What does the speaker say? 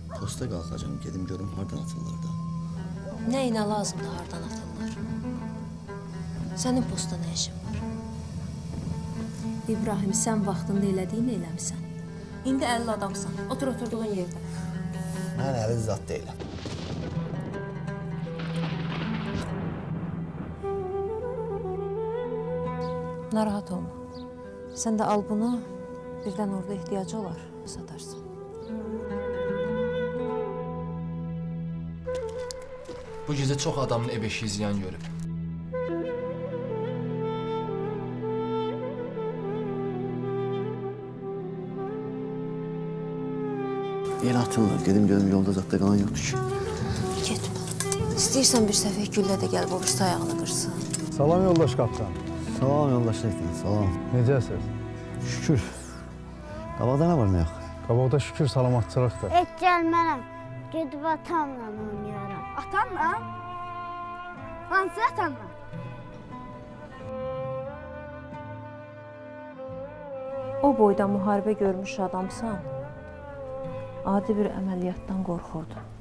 Posta qalxacam, gedim görüm hardan atırlar da. Nəyinə lazımdır hardan atırlar? Sənin posta nə işin var? İbrahim, sən vaxtında elədiyini eləmişsən. İndi 50 adamsan, oturduğun yerdə. Mən əli zat deyiləm. Narahat olma. Sən də al bunu, birdən orada ehtiyacı olar, satarsın. Bu gecə çox adamın ev eşiyi ziyan görüb. Yeni atırlar, gedim görüm yolda zat da qalan yoxdur ki. Getmə. İstəyirsən bir səfək güllə də gəlib o birisi ayağını qırsın. Salam yoldaş kapitan. Salam yoldaşlar, salam. Necəsiz? Şükür. Qabaqda nə var, nə yox? Qabaqda şükür salamatçılıqdır. Et gəlmərəm, gedib atamla oynayaram. Atanla? Hansı atanla? O boyda müharibə görmüş adamsan, adi bir əməliyyatdan qorxurdu.